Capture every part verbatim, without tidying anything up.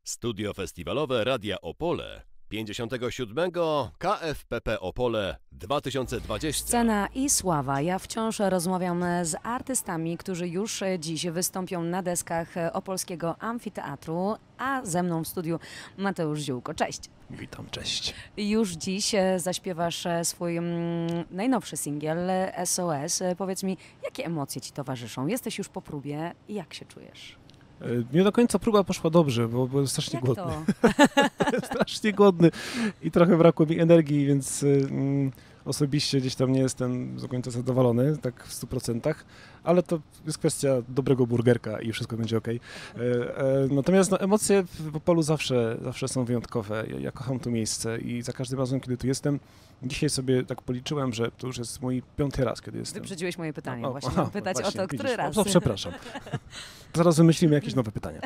Studio festiwalowe Radia Opole pięćdziesiątego siódmego K F P P Opole dwa tysiące dwadzieścia. Scena i sława. Ja wciąż rozmawiam z artystami, którzy już dziś wystąpią na deskach Opolskiego Amfiteatru, a ze mną w studiu Mateusz Ziółko. Cześć. Witam, cześć. Już dziś zaśpiewasz swój mm, najnowszy singiel S O S. Powiedz mi, jakie emocje ci towarzyszą? Jesteś już po próbie i jak się czujesz? Nie do końca próba poszła dobrze, bo byłem strasznie Jak głodny. to? strasznie głodny i trochę brakło mi energii, więc mm, osobiście gdzieś tam nie jestem do końca zadowolony, tak w stu procentach, ale to jest kwestia dobrego burgerka i wszystko będzie okej. E, e, natomiast no, emocje w Opolu zawsze, zawsze są wyjątkowe. Ja, ja kocham to miejsce i za każdym razem, kiedy tu jestem, dzisiaj sobie tak policzyłem, że to już jest mój piąty raz, kiedy jestem. Wyprzedziłeś moje pytanie. O, Właśnie aha, mam pytać właśnie, o to, który widzisz. raz. O, przepraszam. Zaraz wymyślimy jakieś nowe pytania.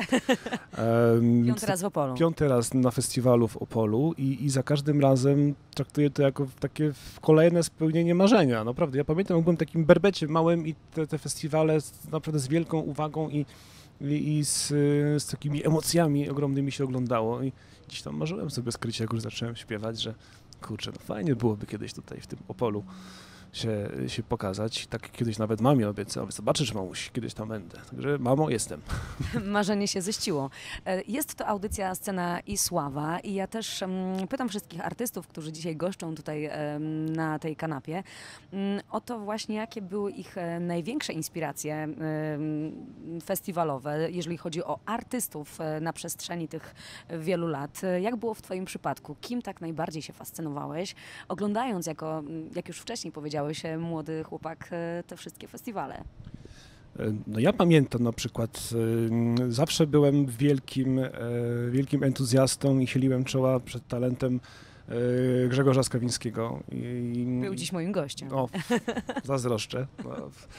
Um, Piąty raz w Opolu. Piąty raz na festiwalu w Opolu i, i za każdym razem traktuję to jako takie kolejne spełnienie marzenia. Naprawdę, ja pamiętam, jak byłem takim berbecie małym i te, te festiwale z, naprawdę z wielką uwagą i, i, i z, z takimi emocjami ogromnymi się oglądało. I gdzieś tam marzyłem sobie skrycie, jak już zacząłem śpiewać, że kurczę, no fajnie byłoby kiedyś tutaj w tym Opolu się, się pokazać. Tak kiedyś nawet mamie obiecałem, zobaczysz mamuś, kiedyś tam będę. Także mamo, jestem. Marzenie się ziściło. Jest to audycja Scena i sława i ja też um, pytam wszystkich artystów, którzy dzisiaj goszczą tutaj um, na tej kanapie, um, o to właśnie, jakie były ich um, największe inspiracje um, festiwalowe, jeżeli chodzi o artystów um, na przestrzeni tych wielu lat. Jak było w twoim przypadku? Kim tak najbardziej się fascynowałeś, oglądając jako, jak już wcześniej powiedziałeś, młody chłopak, te wszystkie festiwale? No ja pamiętam na przykład, y, zawsze byłem wielkim, y, wielkim entuzjastą i chyliłem czoła przed talentem y, Grzegorza Skawińskiego. I, Był dziś moim gościem. O, zazdroszczę. No,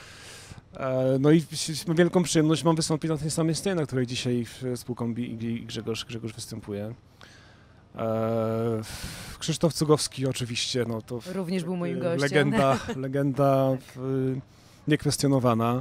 no i mam wielką przyjemność, mam wystąpić na tej samej scenie, na której dzisiaj współkombi i Grzegorz, Grzegorz występuje. Eee, Krzysztof Cugowski oczywiście, no to również był moim gościem. Legenda, legenda w, niekwestionowana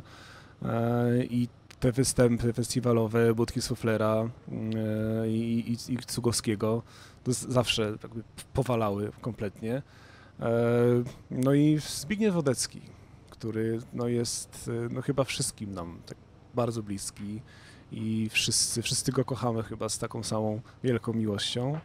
eee, i te występy festiwalowe Budki Suflera eee, i, i, i Cugowskiego to zawsze jakby powalały kompletnie. Eee, no i Zbigniew Wodecki, który no jest no chyba wszystkim nam tak bardzo bliski. I wszyscy, wszyscy go kochamy chyba z taką samą wielką miłością.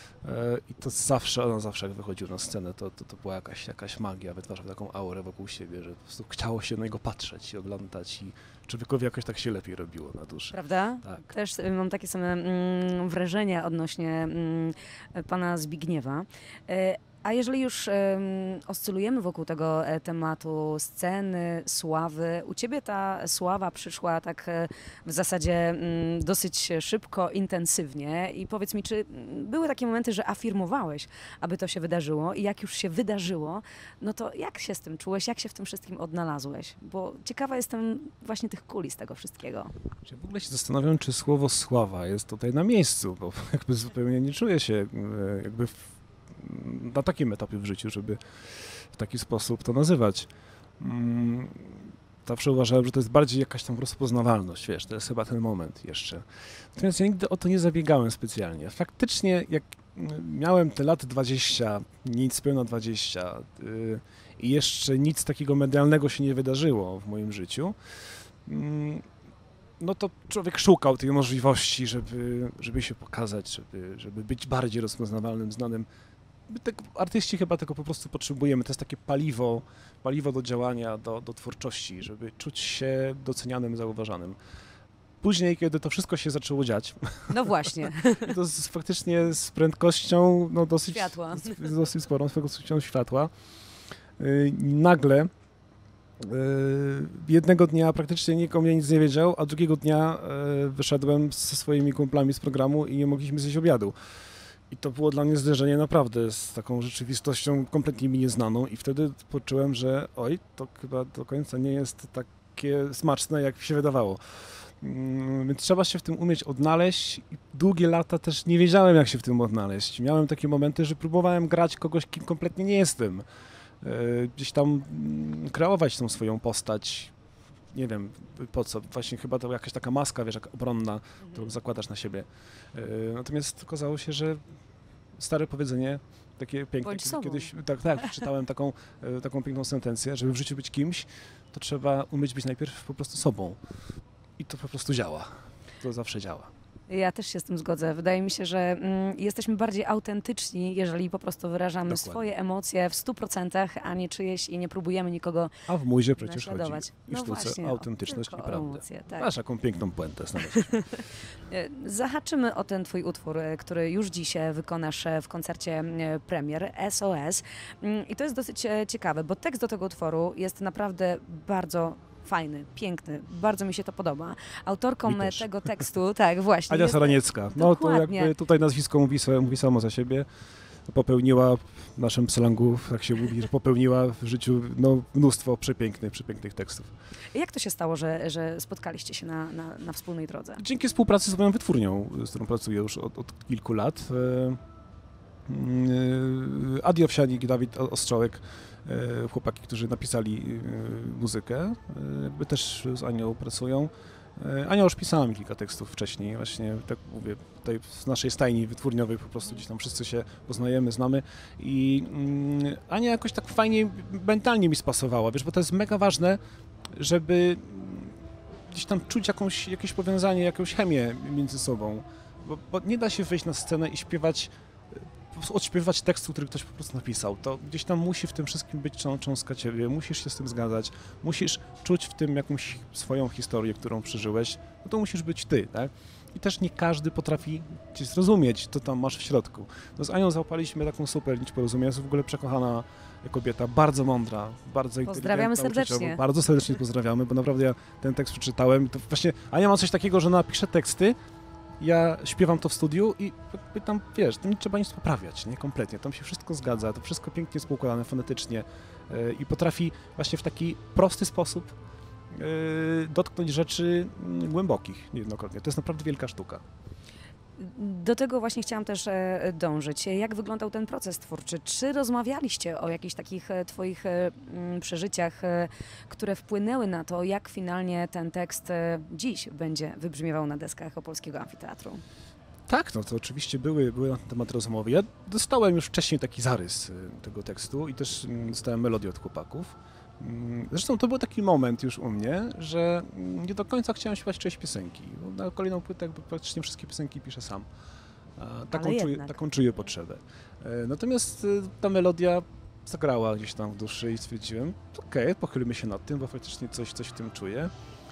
I to zawsze, on zawsze jak wychodził na scenę, to, to, to była jakaś, jakaś magia, wytwarzał taką aurę wokół siebie, że po prostu chciało się na niego patrzeć i oglądać i człowiekowi jakoś tak się lepiej robiło na duszy. Prawda? Tak. Też mam takie same mm, wrażenia odnośnie mm, pana Zbigniewa. E, A jeżeli już um, oscylujemy wokół tego e, tematu sceny, sławy, u ciebie ta sława przyszła tak e, w zasadzie m, dosyć szybko, intensywnie i powiedz mi, czy były takie momenty, że afirmowałeś, aby to się wydarzyło i jak już się wydarzyło, no to jak się z tym czułeś, jak się w tym wszystkim odnalazłeś? Bo ciekawa jestem właśnie tych kulis tego wszystkiego. Ja w ogóle się zastanawiam, czy słowo sława jest tutaj na miejscu, bo jakby zupełnie nie czuję się jakby w na takim etapie w życiu, żeby w taki sposób to nazywać. Mm, zawsze uważałem, że to jest bardziej jakaś tam rozpoznawalność, wiesz, to jest chyba ten moment jeszcze. Natomiast ja nigdy o to nie zabiegałem specjalnie. Faktycznie, jak miałem te lat dwadzieścia, nic pełna dwadzieścia yy, i jeszcze nic takiego medialnego się nie wydarzyło w moim życiu, yy, no to człowiek szukał tej możliwości, żeby, żeby się pokazać, żeby, żeby być bardziej rozpoznawalnym, znanym. My tak, artyści chyba tego po prostu potrzebujemy. To jest takie paliwo, paliwo do działania, do, do twórczości, żeby czuć się docenianym, zauważanym. Później, kiedy to wszystko się zaczęło dziać, no właśnie. i to z, faktycznie z prędkością no dosyć, światła. Z, dosyć sporą, z prędkością światła, yy, nagle yy, jednego dnia praktycznie nikt o mnie nic nie wiedział, a drugiego dnia yy, wyszedłem ze swoimi kumplami z programu i nie mogliśmy zjeść obiadu. I to było dla mnie zderzenie naprawdę z taką rzeczywistością kompletnie mi nieznaną i wtedy poczułem, że oj, to chyba do końca nie jest takie smaczne, jak się wydawało. Więc trzeba się w tym umieć odnaleźć i długie lata też nie wiedziałem, jak się w tym odnaleźć. Miałem takie momenty, że próbowałem grać kogoś, kim kompletnie nie jestem. Gdzieś tam kreować tą swoją postać nie wiem po co, właśnie chyba to jakaś taka maska, wiesz, jak obronna, którą zakładasz na siebie. Yy, natomiast okazało się, że stare powiedzenie, takie piękne, Bądź kiedy, sobą. kiedyś, tak, tak, czytałem taką, e, taką piękną sentencję, żeby w życiu być kimś, to trzeba umieć być najpierw po prostu sobą. I to po prostu działa. To zawsze działa. Ja też się z tym zgodzę. Wydaje mi się, że mm, jesteśmy bardziej autentyczni, jeżeli po prostu wyrażamy Dokładnie. swoje emocje w stu procentach, a nie czyjeś i nie próbujemy nikogo A w muzie przecież chodzi naśladować. i w sztuce właśnie, autentyczność tylko i o prawda. emocje, tak. Masz jaką piękną puentę znaleźliśmy. E, Zahaczymy o ten twój utwór, e, który już dziś e, wykonasz e, w koncercie e, premier S O S. Mm, I to jest dosyć e, ciekawe, bo tekst do tego utworu jest naprawdę bardzo fajny, piękny. Bardzo mi się to podoba. Autorką Mi e, też. tego tekstu, tak właśnie. Ania jest- Saraniecka. No to Dokładnie. jakby tutaj nazwisko mówi, se- mówi samo za siebie. Popełniła w naszym slangu, jak się mówi, że popełniła w życiu no, mnóstwo przepięknych, przepięknych tekstów. Jak to się stało, że, że spotkaliście się na, na, na wspólnej drodze? Dzięki współpracy z moją wytwórnią, z którą pracuję już od, od kilku lat. e, e, Adi Owsianik i Dawid O- Ostrzałek, e, chłopaki, którzy napisali e, muzykę, e, jakby też z Anią pracują. E, Ania już pisała mi kilka tekstów wcześniej, właśnie tak mówię, tutaj w naszej stajni wytwórniowej po prostu gdzieś tam wszyscy się poznajemy, znamy i mm, Ania jakoś tak fajnie mentalnie mi spasowała, wiesz, bo to jest mega ważne, żeby gdzieś tam czuć jakąś, jakieś powiązanie, jakąś chemię między sobą, bo, bo nie da się wejść na scenę i śpiewać, po prostu odśpiewać tekstu, który ktoś po prostu napisał. To gdzieś tam musi w tym wszystkim być cząs- cząstka ciebie, musisz się z tym zgadzać, musisz czuć w tym jakąś swoją historię, którą przeżyłeś, no to musisz być ty, tak? I też nie każdy potrafi cię zrozumieć, co tam masz w środku. No z Anią załapaliśmy taką super nić porozumienia, jest w ogóle przekochana kobieta, bardzo mądra, bardzo Pozdrawiamy inteligentna, serdecznie. uczuciowo. Bardzo serdecznie pozdrawiamy, bo naprawdę ja ten tekst przeczytałem. To właśnie Ania ma coś takiego, że ona pisze teksty, ja śpiewam to w studiu i jakby tam, wiesz, tam nie trzeba nic poprawiać, nie? Kompletnie. Tam się wszystko zgadza, to wszystko pięknie jest poukładane fonetycznie yy, i potrafi właśnie w taki prosty sposób yy, dotknąć rzeczy yy, głębokich niejednokrotnie. To jest naprawdę wielka sztuka. Do tego właśnie chciałam też e, dążyć. Jak wyglądał ten proces twórczy? Czy rozmawialiście o jakichś takich e, twoich e, m, przeżyciach, e, które wpłynęły na to, jak finalnie ten tekst e, dziś będzie wybrzmiewał na deskach Opolskiego Amfiteatru? Tak, no to oczywiście były, były na ten temat rozmowy. Ja dostałem już wcześniej taki zarys y, tego tekstu i też mm, dostałem melodię od chłopaków. Mm, Zresztą to był taki moment już u mnie, że mm, nie do końca chciałem śpiewać czyjeś piosenki. Bo na kolejną płytę jakby praktycznie wszystkie piosenki piszę sam. A, taką, Ale czuję, jednak. taką czuję potrzebę. E, Natomiast y, ta melodia zagrała gdzieś tam w duszy i stwierdziłem, okej, pochylmy się nad tym, bo faktycznie coś, coś w tym czuję.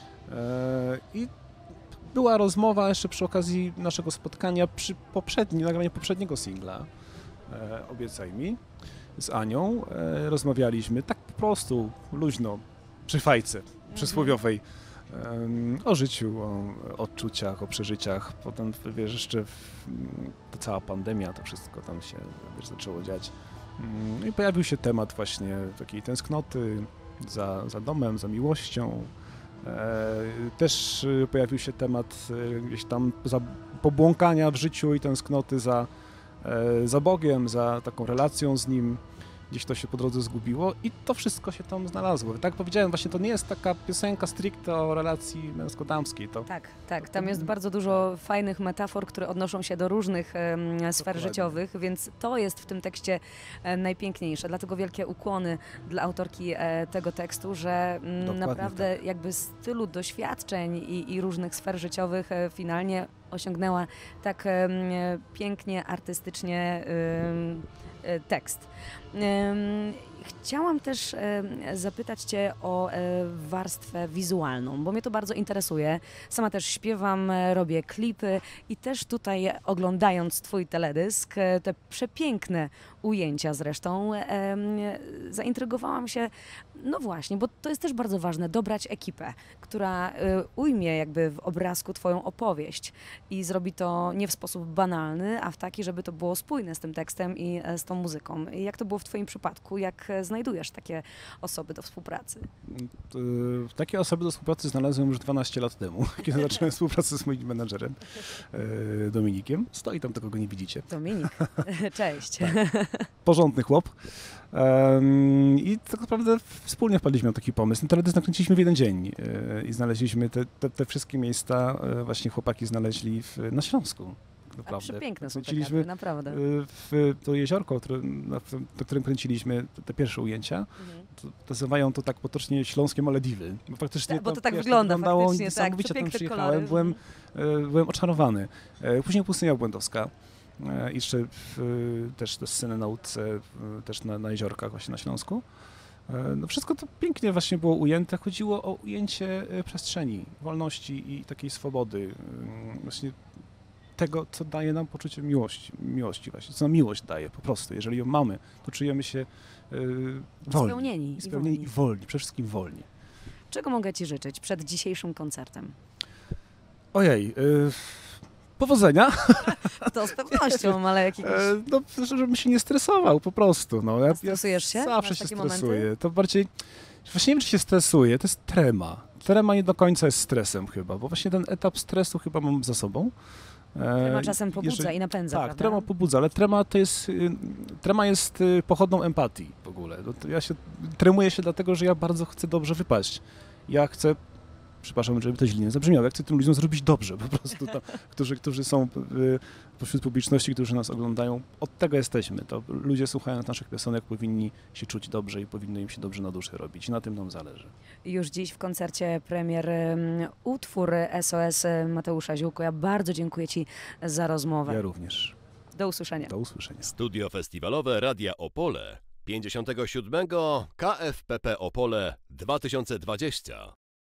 E, I była rozmowa jeszcze przy okazji naszego spotkania przy poprzednim, nagraniu poprzedniego singla e, Obiecaj mi z Anią. E, rozmawialiśmy tak po prostu, luźno, przy fajce przysłowiowej em, o życiu, o odczuciach, o przeżyciach. Potem, wiesz, jeszcze w, ta cała pandemia, to wszystko tam się, wiesz, zaczęło dziać. Mm, I pojawił się temat właśnie takiej tęsknoty za, za domem, za miłością. E, Też y, pojawił się temat y, gdzieś tam za pobłąkania w życiu i tęsknoty za, e, za Bogiem, za taką relacją z Nim. Gdzieś to się po drodze zgubiło i to wszystko się tam znalazło. Tak jak powiedziałem, właśnie to nie jest taka piosenka stricte o relacji męsko-damskiej. To Tak, tak. Tam jest bardzo dużo fajnych metafor, które odnoszą się do różnych em, sfer Dokładnie. życiowych, więc to jest w tym tekście e, najpiękniejsze. Dlatego wielkie ukłony dla autorki e, tego tekstu, że mm, Dokładnie naprawdę jakby z tylu doświadczeń i, i różnych sfer życiowych e, finalnie osiągnęła tak em, pięknie, artystycznie em, e, tekst. Em, Chciałam też e, zapytać Cię o e, warstwę wizualną, bo mnie to bardzo interesuje. Sama też śpiewam, e, robię klipy i też tutaj oglądając Twój teledysk, e, te przepiękne ujęcia zresztą, e, m, zaintrygowałam się, no właśnie, bo to jest też bardzo ważne, dobrać ekipę, która e, ujmie jakby w obrazku Twoją opowieść i zrobi to nie w sposób banalny, a w taki, żeby to było spójne z tym tekstem i e, z tą muzyką. I jak to było w Twoim przypadku? Jak e, znajdujesz takie osoby do współpracy? y, takie osoby do współpracy znalazłem już dwanaście lat temu, kiedy zacząłem współpracę z moim menadżerem e, Dominikiem. Stoi tam, tylko go nie widzicie. Dominik, cześć. porządny chłop. Um, I tak naprawdę wspólnie wpadliśmy na taki pomysł. No, teledysk nakręciliśmy w jeden dzień yy, i znaleźliśmy te, te, te wszystkie miejsca, yy, właśnie chłopaki znaleźli w, na Śląsku. A przepiękne są te Kręciliśmy kadry, naprawdę. yy, w to jeziorko, które, na, w, na którym kręciliśmy te, te pierwsze ujęcia. Mhm. To, nazywają to tak potocznie śląskie Malediwy. Bo, faktycznie Tak, bo to tam, tak wiesz, wygląda, wyglądało faktycznie, tak, niesamowicie. Tam przepiękne przyjechałem, kolory. byłem, yy, byłem oczarowany. Yy, później pustynia błędowska. E, Jeszcze w, też te sceny na łódce, w- też na, na jeziorkach właśnie na Śląsku. E, No wszystko to pięknie właśnie było ujęte. Chodziło o ujęcie e, przestrzeni, wolności i takiej swobody. Ym, Właśnie tego, co daje nam poczucie miłości, miłości właśnie, co nam miłość daje po prostu. Jeżeli ją mamy, to czujemy się e, wolni. Spełnieni i Spełnieni wolni. i wolni, przede wszystkim wolni. Czego mogę Ci życzyć przed dzisiejszym koncertem? Ojej, e, powodzenia. To z pewnością, ale jakiegoś... E, No, żebym się nie stresował po prostu. No. Ja, Stresujesz się? Zawsze Masz się takie stresuję. momenty? To bardziej, właśnie nie wiem, czy się stresuję, to jest trema. Trema nie do końca jest stresem chyba, bo właśnie ten etap stresu chyba mam za sobą. E, Trema czasem pobudza jeżeli- i napędza, Tak, prawda? trema pobudza, ale trema to jest, y, trema jest y, pochodną empatii w ogóle. No to ja się, tremuję się dlatego, że ja bardzo chcę dobrze wypaść. Ja chcę, przepraszam, żeby to źle nie zabrzmiało, ja chcę tym ludziom zrobić dobrze po prostu, to, którzy, którzy są y, pośród publiczności, którzy nas oglądają. Od tego jesteśmy. To ludzie słuchając naszych piosenek powinni się czuć dobrze i powinno im się dobrze na duszy robić. I na tym nam zależy. Już dziś w koncercie premier ym, utwór S O S Mateusza Ziółko. Ja bardzo dziękuję Ci za rozmowę. Ja również. Do usłyszenia. Do usłyszenia. Studio Festiwalowe Radia Opole pięćdziesiątego siódmego K F P P Opole dwa tysiące dwadzieścia.